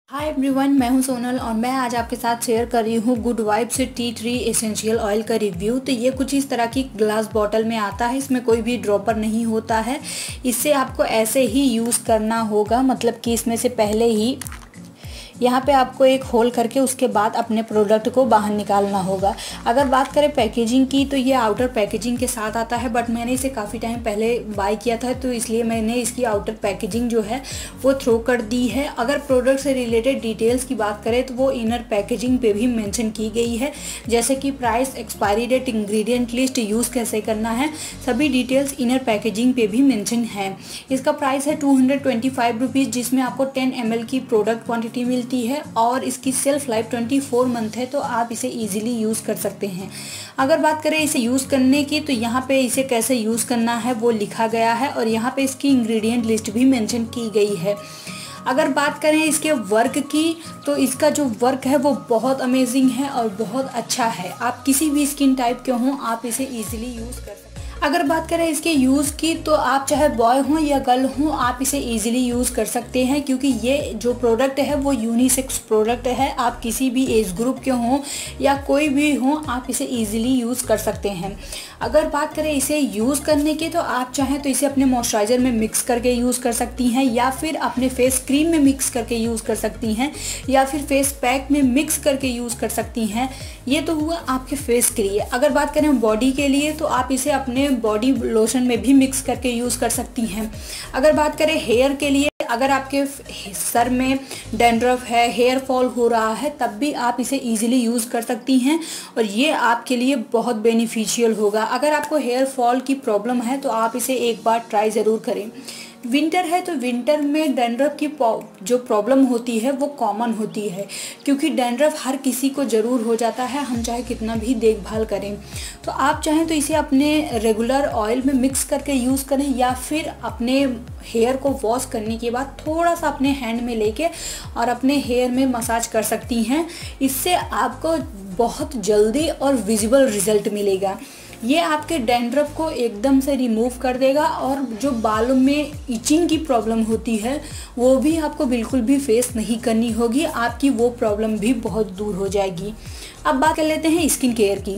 Hi everyone, मैं हूं सोनल और मैं आज आपके साथ शेयर कर रही हूं Good Vibes tea tree essential oil का रिव्यू। तो ये कुछ इस तरह की ग्लास बॉटल में आता है। इसमें कोई भी ड्रॉपर नहीं होता है। इससे आपको ऐसे ही यूज़ करना होगा, मतलब कि इसमें से पहले ही यहाँ पे आपको एक होल करके उसके बाद अपने प्रोडक्ट को बाहर निकालना होगा। अगर बात करें पैकेजिंग की, तो ये आउटर पैकेजिंग के साथ आता है, बट मैंने इसे काफ़ी टाइम पहले बाय किया था, तो इसलिए मैंने इसकी आउटर पैकेजिंग जो है वो थ्रो कर दी है। अगर प्रोडक्ट से रिलेटेड डिटेल्स की बात करें तो वो इनर पैकेजिंग पे भी मेंशन की गई है, जैसे कि price, expiry date, ingredient list, use कैसे करना है, सभी डिटेल्स इनर पैकेजिंग पे भी मेंशन है। इसका प्राइस है 225 रुपीज़, जिसमें आपको 10 ml की प्रोडक्ट क्वान्टिटी मिलती है और इसकी सेल्फ लाइफ 24 मंथ है, तो आप इसे इजीली यूज़ कर सकते हैं। अगर बात करें इसे यूज़ करने की, तो यहाँ पे इसे कैसे यूज़ करना है वो लिखा गया है और यहाँ पे इसकी इंग्रेडिएंट लिस्ट भी मेंशन की गई है। अगर बात करें इसके वर्क की, तो इसका जो वर्क है वो बहुत अमेजिंग है और बहुत अच्छा है। आप किसी भी स्किन टाइप के हों, आप इसे ईजिली यूज़ कर सकते हैं। अगर बात करें इसके यूज़ की, तो आप चाहे बॉय हों या गर्ल हों, आप इसे इजीली यूज़ कर सकते हैं, क्योंकि ये जो प्रोडक्ट है वो यूनिसेक्स प्रोडक्ट है। आप किसी भी एज ग्रुप के हों या कोई भी हों, आप इसे इजीली यूज़ कर सकते हैं। अगर बात करें इसे यूज़ करने की, तो आप चाहें तो इसे अपने मॉइस्चराइज़र में मिक्स करके यूज़ कर सकती हैं, या फिर अपने फेस क्रीम में मिक्स करके यूज़ कर सकती हैं, या फिर फेस पैक में मिक्स करके यूज़ कर सकती हैं। ये तो हुआ आपके फेस के लिए। अगर बात करें बॉडी के लिए, तो आप इसे अपने बॉडी लोशन में भी मिक्स करके यूज़ कर सकती हैं। अगर बात करें हेयर के लिए, अगर आपके सर में डैंड्रफ है, हेयर फॉल हो रहा है, तब भी आप इसे इजीली यूज़ कर सकती हैं और ये आपके लिए बहुत बेनिफिशियल होगा। अगर आपको हेयर फॉल की प्रॉब्लम है तो आप इसे एक बार ट्राई ज़रूर करें। विंटर है तो विंटर में डैंड्रफ की जो प्रॉब्लम होती है वो कॉमन होती है, क्योंकि डैंड्रफ हर किसी को ज़रूर हो जाता है, हम चाहे कितना भी देखभाल करें। तो आप चाहें तो इसे अपने रेगुलर ऑयल में मिक्स करके यूज़ करें, या फिर अपने हेयर को वॉश करने के बाद थोड़ा सा अपने हैंड में लेके और अपने हेयर में मसाज कर सकती हैं। इससे आपको बहुत जल्दी और विजिबल रिजल्ट मिलेगा। ये आपके डैंड्रफ को एकदम से रिमूव कर देगा और जो बालों में इचिंग की प्रॉब्लम होती है वो भी आपको बिल्कुल भी फेस नहीं करनी होगी। आपकी वो प्रॉब्लम भी बहुत दूर हो जाएगी। अब बात कर लेते हैं स्किन केयर की।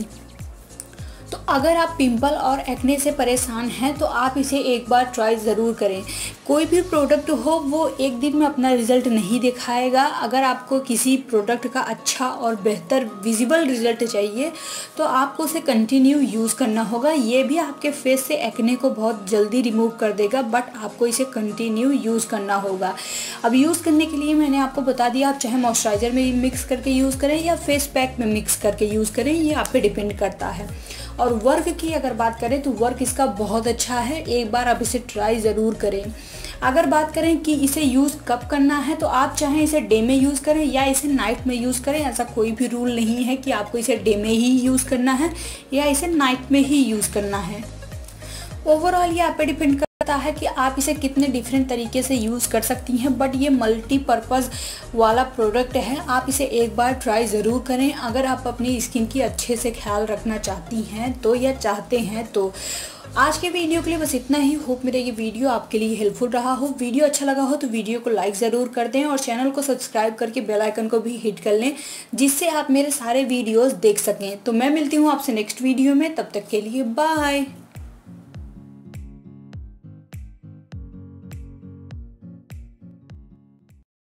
तो अगर आप पिंपल और एक्ने से परेशान हैं तो आप इसे एक बार ट्राई ज़रूर करें। कोई भी प्रोडक्ट हो वो एक दिन में अपना रिज़ल्ट नहीं दिखाएगा। अगर आपको किसी प्रोडक्ट का अच्छा और बेहतर विजिबल रिज़ल्ट चाहिए तो आपको उसे कंटिन्यू यूज़ करना होगा। ये भी आपके फेस से एक्ने को बहुत जल्दी रिमूव कर देगा, बट आपको इसे कंटिन्यू यूज़ करना होगा। अब यूज़ करने के लिए मैंने आपको बता दिया, आप चाहे मॉइस्चराइज़र में मिक्स करके यूज़ करें या फेस पैक में मिक्स करके यूज़ करें, ये आप पे डिपेंड करता है। और वर्क की अगर बात करें तो वर्क इसका बहुत अच्छा है, एक बार आप इसे ट्राई ज़रूर करें। अगर बात करें कि इसे यूज़ कब करना है, तो आप चाहें इसे डे में यूज़ करें या इसे नाइट में यूज़ करें। ऐसा कोई भी रूल नहीं है कि आपको इसे डे में ही यूज़ करना है या इसे नाइट में ही यूज़ करना है। ओवरऑल ये आप पे डिपेंड करता है कि आप इसे कितने डिफरेंट तरीके से यूज़ कर सकती हैं, बट ये मल्टीपर्पज़ वाला प्रोडक्ट है। आप इसे एक बार ट्राई ज़रूर करें अगर आप अपनी स्किन की अच्छे से ख्याल रखना चाहती हैं तो, या चाहते हैं तो। आज के वीडियो के लिए बस इतना ही। होप मेरा ये वीडियो आपके लिए हेल्पफुल रहा हो। वीडियो अच्छा लगा हो तो वीडियो को लाइक ज़रूर कर दें और चैनल को सब्सक्राइब करके बेल आइकन को भी हिट कर लें, जिससे आप मेरे सारे वीडियोस देख सकें। तो मैं मिलती हूँ आपसे नेक्स्ट वीडियो में, तब तक के लिए बाय।